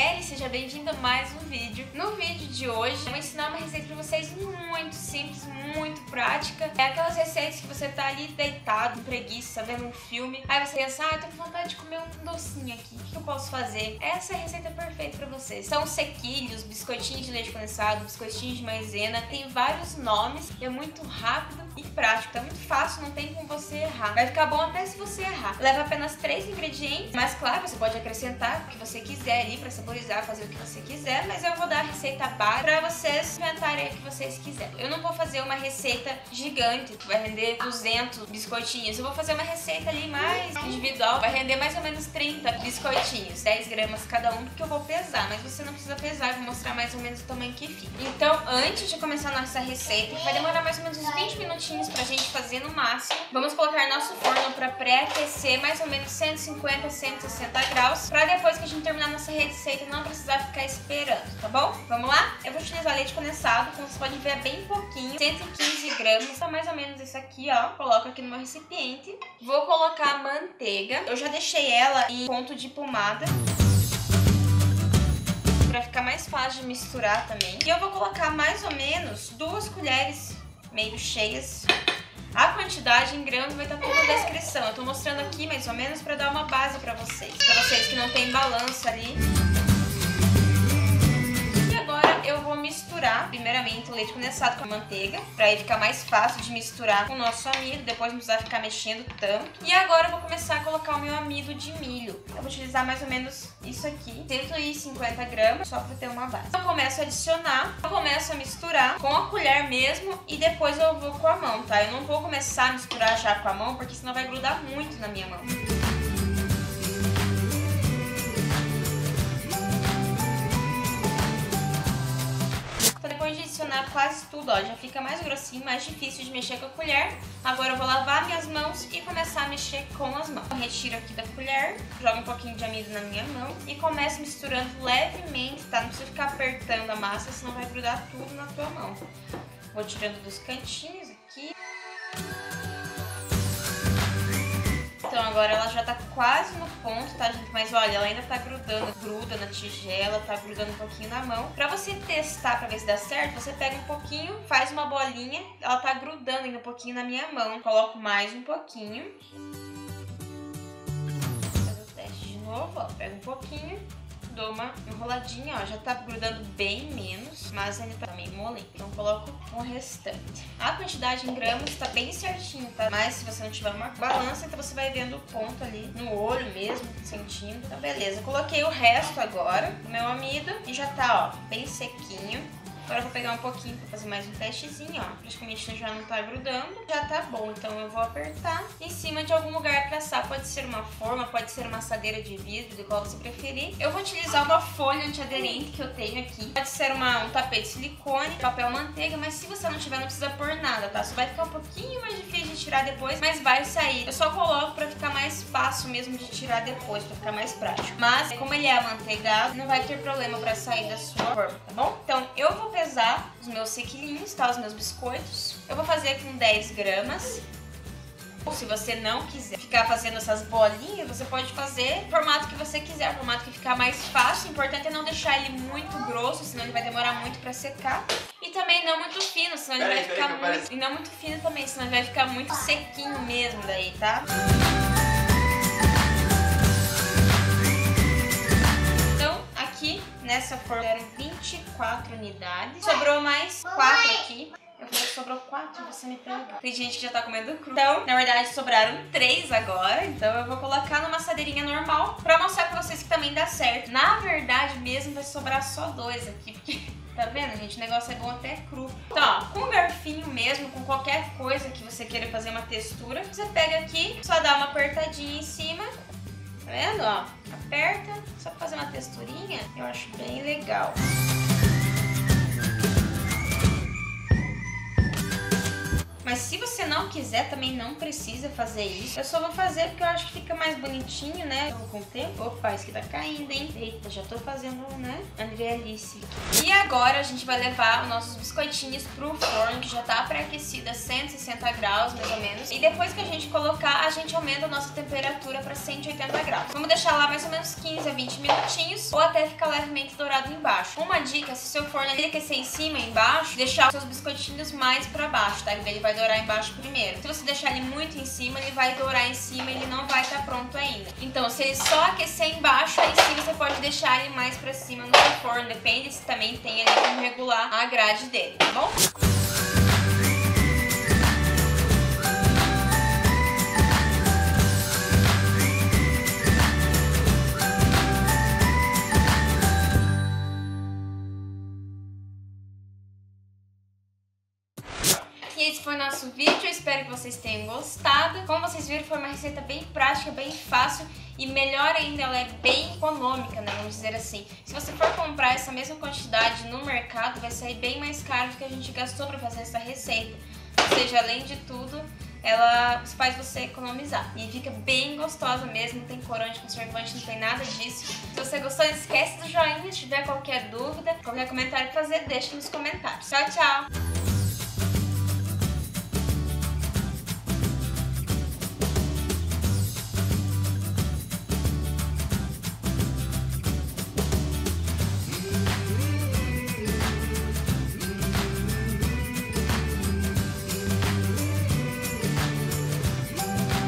Kelly, seja bem-vindo a mais um vídeo. No vídeo de hoje eu vou ensinar uma receita pra vocês muito simples, muito prática. É aquelas receitas que você tá ali deitado, com preguiça, vendo um filme, aí você pensa, tô com vontade de comer um docinho aqui, o que eu posso fazer? Essa é a receita perfeita pra vocês. São sequilhos, biscoitinhos de leite condensado, biscoitinhos de maisena, tem vários nomes, é muito rápido e prático, tá muito fácil, não tem como você errar. Vai ficar bom até se você errar. Leva apenas 3 ingredientes, mas claro, você pode acrescentar o que você quiser ali pra saborizar, fazer o que você quiser, mas eu vou dar a receita base pra vocês inventarem o que vocês quiserem. Eu não vou fazer uma receita gigante que vai render 200 biscoitinhos, eu vou fazer uma receita ali mais individual, vai render mais ou menos 30 biscoitinhos, 10 gramas cada um, porque eu vou pesar, mas você não precisa pesar, eu vou mostrar mais ou menos o tamanho que fica. Então, antes de começar a nossa receita, vai demorar mais ou menos uns 20 minutinhos pra gente fazer no máximo. Vamos colocar nosso forno pra pré-aquecer mais ou menos 150, 160 graus, pra depois que a gente terminar nossa receita não precisar ficar esperando, tá bom? Vamos lá? Eu vou utilizar leite condensado, como vocês podem ver é bem pouquinho, 115 gramas, tá mais ou menos isso aqui, ó. Coloco aqui no meu recipiente. Vou colocar manteiga, eu já deixei ela em ponto de pomada, pra ficar mais fácil de misturar também. E eu vou colocar mais ou menos 2 colheres meio cheias. A quantidade em gramas vai estar tudo na descrição. Eu tô mostrando aqui mais ou menos pra dar uma base pra vocês que não tem balança ali. E agora eu vou misturar primeiramente o leite condensado com a manteiga, pra aí ficar mais fácil de misturar com o nosso amido, depois não precisar ficar mexendo tanto. E agora eu vou começar a colocar o meu amido de milho. Eu vou utilizar mais ou menos isso aqui, 150 gramas, só pra ter uma base. Eu começo a adicionar, eu começo a misturar com a colher mesmo e depois eu vou com a mão, tá? Eu não vou começar a misturar já com a mão, porque senão vai grudar muito na minha mão. Depois de adicionar quase tudo, ó, já fica mais grossinho, mais difícil de mexer com a colher. Agora eu vou lavar minhas mãos e começar a mexer com as mãos. Eu retiro aqui da colher, jogo um pouquinho de amido na minha mão e começo misturando levemente, tá? Não precisa ficar apertando a massa, senão vai grudar tudo na tua mão. Vou tirando dos cantinhos aqui. Então agora ela já tá quase no ponto, tá, gente? Mas olha, ela ainda tá grudando, gruda na tigela, tá grudando um pouquinho na mão. Pra você testar, pra ver se dá certo, você pega um pouquinho, faz uma bolinha, ela tá grudando ainda um pouquinho na minha mão. Coloco mais um pouquinho. Vou fazer o teste de novo, ó, pega um pouquinho. Dou uma enroladinha, ó, já tá grudando bem menos, mas ainda tá meio molinho, então coloco o restante. A quantidade em gramas tá bem certinho, tá? Mas se você não tiver uma balança, então você vai vendo o ponto ali no olho mesmo, sentindo. Então beleza, coloquei o resto agora do meu amido e já tá, ó, bem sequinho. Agora eu vou pegar um pouquinho pra fazer mais um testezinho, ó. Praticamente já não tá grudando, já tá bom. Então eu vou apertar em cima de algum lugar pra assar. Pode ser uma forma, pode ser uma assadeira de vidro, de qual você preferir. Eu vou utilizar uma folha antiaderente que eu tenho aqui. Pode ser um tapete de silicone, papel manteiga, mas se você não tiver, não precisa pôr nada, tá? Só vai ficar um pouquinho mais difícil de tirar depois, mas vai sair. Eu só coloco pra ficar mais fácil mesmo de tirar depois, pra ficar mais prático. Mas como ele é amanteigado, não vai ter problema pra sair da sua forma, tá bom? Então eu vou pesar os meus sequilhinhos, tá? Os meus biscoitos. Eu vou fazer com 10 gramas. Ou se você não quiser ficar fazendo essas bolinhas, você pode fazer o formato que você quiser, o formato que ficar mais fácil. O importante é não deixar ele muito grosso, senão ele vai demorar muito pra secar. E também não muito fino, senão ele vai ficar muito... E não muito fino também, senão ele vai ficar muito sequinho mesmo daí, tá? Nessa forma eram 24 unidades. Sobrou mais 4 aqui. Eu falei que sobrou 4, você me pega. Tem gente que já tá comendo cru. Então, na verdade, sobraram 3 agora. Então eu vou colocar numa assadeirinha normal pra mostrar pra vocês que também dá certo. Na verdade mesmo, vai sobrar só 2 aqui, porque... Tá vendo, gente? O negócio é bom até cru. Então, ó, com um garfinho mesmo, com qualquer coisa que você queira fazer uma textura, você pega aqui, só dá uma apertadinha em cima. Tá vendo, ó? Aperta, só pra fazer uma texturinha, eu acho bem legal. Mas se você não quiser, também não precisa fazer isso. Eu só vou fazer porque eu acho que fica mais bonitinho, né? Com o tempo. Opa, isso aqui tá caindo, hein? Eita, já tô fazendo, né? Andrealice aqui. E agora a gente vai levar os nossos biscoitinhos pro forno, que já tá pré-aquecido a 160 graus, mais ou menos. E depois que a gente colocar, a gente aumenta a nossa temperatura pra 180 graus. Vamos deixar lá mais ou menos 15 a 20 minutinhos, ou até ficar levemente dourado embaixo. Uma dica, se seu forno ele aquecer em cima e embaixo, deixar os seus biscoitinhos mais pra baixo, tá? Ele vai dourar embaixo primeiro. Se você deixar ele muito em cima, ele vai dourar em cima e ele não vai estar pronto ainda. Então, se ele só aquecer embaixo, aí sim você pode deixar ele mais pra cima no seu forno. Depende se também tem ali como regular a grade dele, tá bom? E esse foi o nosso vídeo, eu espero que vocês tenham gostado. Como vocês viram, foi uma receita bem prática, bem fácil e melhor ainda, ela é bem econômica, né, vamos dizer assim. Se você for comprar essa mesma quantidade no mercado, vai sair bem mais caro do que a gente gastou para fazer essa receita. Ou seja, além de tudo, ela faz você economizar. E fica bem gostosa mesmo, não tem corante, conservante, não tem nada disso. Se você gostou, não esquece do joinha. Se tiver qualquer dúvida, qualquer comentário pra fazer, deixa nos comentários. Tchau, tchau!